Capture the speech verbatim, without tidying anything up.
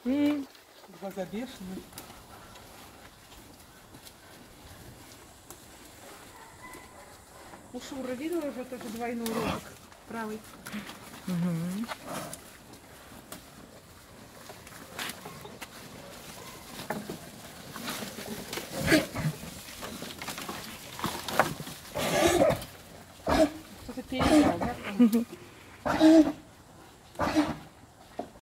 М. Глаза бешеные. У Шуры видела уже тоже двойной ротик правый. Угу. Кто-то передал, да?